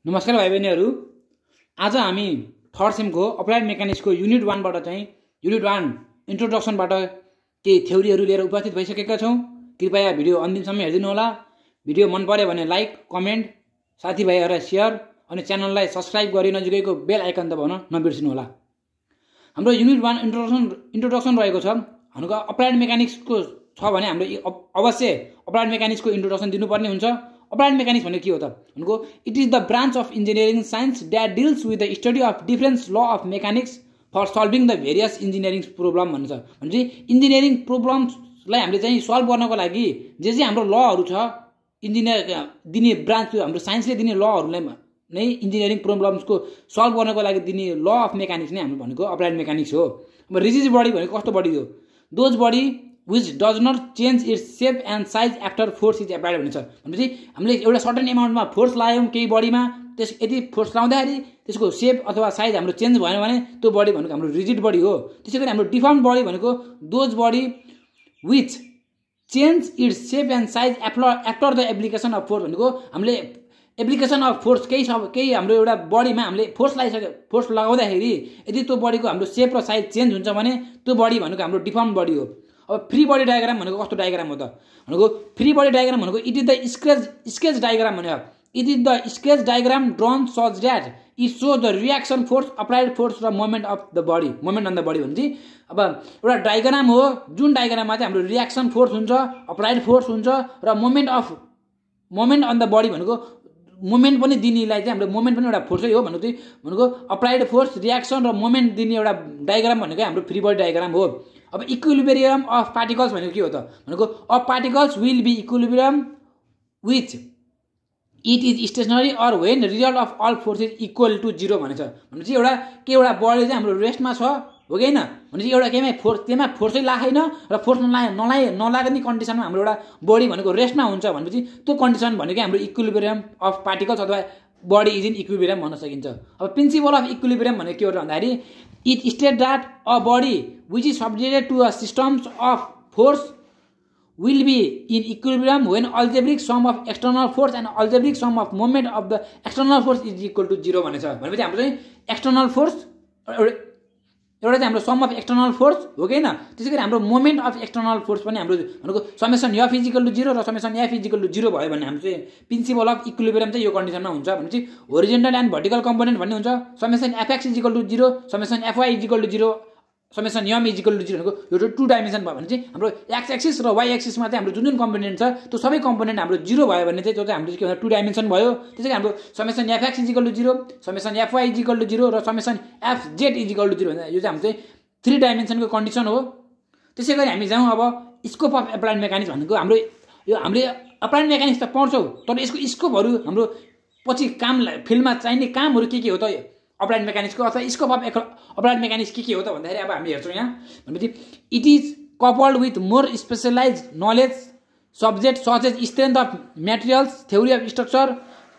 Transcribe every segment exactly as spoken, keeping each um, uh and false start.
नमस्कार भाइ बहिनीहरू, आज हामी थर्ड सेमको अप्लाइड मेकानिक्सको युनिट वान बाट चाहिँ युनिट वान इन्ट्रोडक्सनबाट केही थ्योरीहरू लिएर उपस्थित भइसकेका छौँ। कृपया भिडियो अन्तिमसम्म हेरिदिनु होला। भिडियो मन पर्यो भने लाइक, कमेन्ट, साथीभाइहरूलाई सेयर अनि च्यानललाई सब्स्क्राइब गरी नजिकैको बेल आइकन दबाउन नबिर्सिनु होला। हाम्रो युनिट वान इन्ट्रोडक्सन इन्ट्रोडक्सन रहेको छ। हाम्रो अप्लाइड मेकानिक्सको छ भने हाम्रो अवश्य अप्लाइड मेकानिक्सको इन्ट्रोडक्सन दिनुपर्ने हुन्छ। अप्लाइड मेकानिक्स भनेको के हो त भनेको it is the branch of engineering science that deals with the study of different law of mechanics for solving the various engineering problem भन्छ। भनेपछि इन्जिनियरिङ प्रोब्लम्सलाई हामीले चाहिँ सल्भ गर्नको लागि जे जे हाम्रो लहरू छ इन्जिनियर दिने ब्रान्च हाम्रो साइन्सले दिने लहरूलाई नै इन्जिनियरिङ प्रोब्लम्सको सल्भ गर्नको लागि दिने ल अफ मेकानिक्स नै हाम्रो भनेको अप्लाइड मेकानिक्स हो। अब रिजिड बडी भनेको कस्तो बडी हो? Those body which does not change its shape and size after force is applied भन्छ। भनेपछि हामीले एउटा सर्टेन एमाउन्टमा फोर्स लगायौँ केही बडीमा, त्यस यदि फोर्स लाउँदाखेरि त्यसको सेप अथवा साइज हाम्रो चेन्ज भएन भने त्यो बडी भनेको हाम्रो रिजिड बडी हो। त्यसै गरी हाम्रो डिफर्म बडी भनेको those body which change its shape and size after the application of force भनेको हामीले एप्लिकेसन अफ फोर्स केही सब केही हाम्रो एउटा बडीमा हामीले फोर्स लगाइसक्यो फोर्स लगाउँदाखेरि यदि त्यो बडीको हाम्रो सेप र साइज चेन्ज हुन्छ भने त्यो बडी भनेको हाम्रो डिफर्म बडी हो। अब फ्री बडी डायग्राम भनेको कस्तो डायग्राम हो त भनेको फ्री बडी डायग्राम भनेको it is the sketch sketch diagram भनेको it is the sketch diagram drawn such that it show the reaction force applied force र moment of the body moment on the body भनेपछि अब एउटा diagram हो जुन डायग्राममा चाहिँ हाम्रो रियाक्सन फोर्स हुन्छ, अप्लाइड फोर्स हुन्छ र moment of moment on the body भनेको मोमेन्ट पनि दिनेलाई चाहिँ हाम्रो मोमेन्ट पनि एउटा फोर्सै हो भनेको चाहिँ भनेको अप्लाइड फोर्स, रियाक्सन र मोमेन्ट दिने एउटा डायग्राम भनेको हाम्रो फ्री बडी डायग्राम हो। अब इक्विलिब्रियम अफ पार्टिकल्स भनेको के हो त भनेको a particles will be equilibrium which it is stationary or when result of all force is equal to zero भनेछ। भनेपछि एउटा के एउटा बडी चाहिँ हाम्रो रेस्टमा छ हो कि होइन भनेपछि एउटा केहीमा फोर्स त्यसमा फोर्सै लागेन र फोर्स नलाए नलाए नलाग्ने कन्डिसनमा हाम्रो एउटा बडी भनेको रेस्टमा हुन्छ भनेपछि त्यो कन्डिसन भनेको हाम्रो इक्विलिब्रियम अफ पार्टिकल्स अथवा बडी इज इन इक्विलिब्रियम भन्न सकिन्छ। अब प्रिन्सिपल अफ इक्विलिब्रियम भनेको के हो भन्दाखेरि it state that a body which is subjected to a systems of force will be in equilibrium when algebraic sum of external force and algebraic sum of moment of the external force is equal to zero भनेछ। भनेपछि हाम्रो चाहिँ external force एउटा चाहिँ हाम्रो some of external force हो कि होइन, त्यसै गरी हाम्रो मोमेन्ट अफ एक्सटर्नल फोर्स पनि हाम्रो भनेको summation F is equal to zero र summation F is equal to zero भयो भने हाम्रो चाहिँ प्रिन्सिपल अफ इक्विलिब्रियम चाहिँ यो कन्डिसनमा हुन्छ। भनेपछि होरिजेन्टल एन्ड भर्टिकल कम्पोनेन्ट भन्ने हुन्छ summation F X is equal to zero, summation F Y is equal to zero, summation M is equal to zero भनेको यो टु डाइमेन्सन भयो भने चाहिँ हाम्रो एक्स एक्सिस र वाइ एक्सिसमा चाहिँ हाम्रो जुन जुन कम्पोनेन्ट छ त्यो सबै कम्पोनेन्ट हाम्रो जिरो भयो भने चाहिँ त्यो चाहिँ हाम्रो के भन्छ टु डाइमेन्सन भयो। त्यसै गरी हाम्रो summation F X is equal to zero, summation F Y is equal to zero र summation F Z is equal to zero भने यो चाहिँ हाम्रो चाहिँ थ्री डाइमेन्सनको कन्डिसन हो। त्यसै गरी हामी जाउँ अब स्कोप अफ एप्लाइड मेकानिक्स भनेको हाम्रो यो हामीले एप्लाइड मेकानिक्स त पढ्छौँ तर यसको स्कोपहरू हाम्रो पछि काम फिल्डमा चाहिने कामहरू के के हो त अप्लाइड मेकानिक्सको अथवा स्कोप अफ अप्लाइड मेकानिक्स के के हो त भन्दाखेरि अब हामी हेर्छौँ यहाँ भनेपछि it is coupled with more specialise knowledge subject such as strength of materials, theory of structure,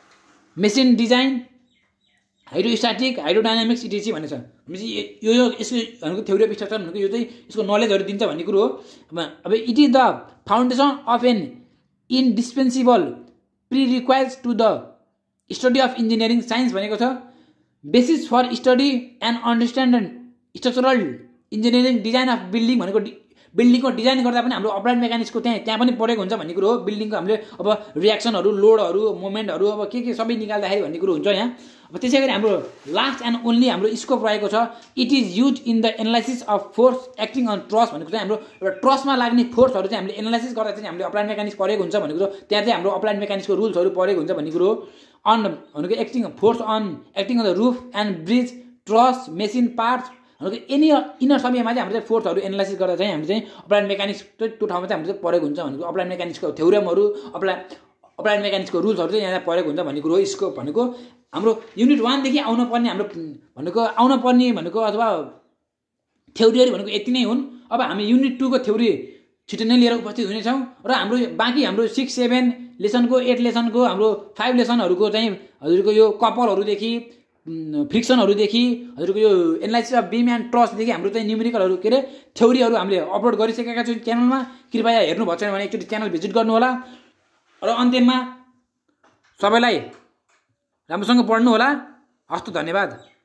machine design, hydrostatic, hydrodynamics etc भनेछ। भनेपछि यो यो यसको भनेको थ्योरी अफ स्ट्रक्चर भनेको यो चाहिँ यसको नलेजहरू दिन्छ भन्ने कुरो हो। अब it is the foundation of an indispensable pre requires to the study of engineering science भनेको छ। Basis for study and understand structural engineering design of building भनेको बिल्डिङको डिजाइन गर्दा पनि हाम्रो अप्लाइड मेकानिक्सको त्यहाँ त्यहाँ पनि परेको हुन्छ भन्ने कुरो हो। बिल्डिङको हामीले अब रियाक्सनहरू, लोडहरू, मोमेन्टहरू अब के के सबै निकाल्दाखेरि भन्ने कुरो हुन्छ यहाँ। अब त्यसै गरी हाम्रो लास्ट एन्ड ओन्ली हाम्रो स्कोप रहेको छ it is use in the analysis of force acting on truss भनेको चाहिँ हाम्रो एउटा ट्रसमा लाग्ने फोर्सहरू चाहिँ हामीले एनालाइसिस गर्दा चाहिँ हामीले अप्लाइड मेकानिक्स परेको हुन्छ भन्ने कुरो। त्यहाँ चाहिँ हाम्रो अप्लाइड मेकानिक्सको रुल्सहरू परेको हुन्छ भन्ने कुरो हो। अन भनेको acting force on acting on the roof and bridge, truss, machine parts भनेको एनी इनर सबैमा चाहिँ हामीले फोर्सहरू एनालाइसिस गर्दा चाहिँ हामीले चाहिँ अप्लाइड मेकानिक्स त्यो ठाउँमा चाहिँ हामीले परेको हुन्छ भनेको अप्लाइड मेकानिक्सको थ्योरमहरू अप्लाइड अप्लाइड मेकानिक्सको रुल्सहरू चाहिँ यहाँ परेको हुन्छ भन्ने कुरो हो। स्कोप भनेको हाम्रो युनिट वानदेखि आउनु पर्ने हाम्रो भनेको आउनु पर्ने भनेको अथवा थ्योरीहरू भनेको यति नै हुन्। अब हामी युनिट टूको थ्योरी छिटो नै लिएर उपस्थित हुनेछौँ र हाम्रो बाँकी हाम्रो सिक्स सेभेन लेसनको एट लेसनको हाम्रो फाइभ लेसनहरूको चाहिँ हजुरको यो कपलहरूदेखि फ्रिक्सनहरूदेखि हजुरको यो एनालाइसिस अफ बिम एन्ड ट्रसदेखि हाम्रो चाहिँ न्युमेरिकलहरू के अरे थ्योरीहरू हामीले अपलोड गरिसकेका छौँ च्यानलमा। कृपया हेर्नु भएको छैन भने एकचोटि च्यानल भिजिट गर्नु होला। र अन्त्यमा सबैलाई राम्रोसँग पढ्नु होला। हस्त धन्यवाद।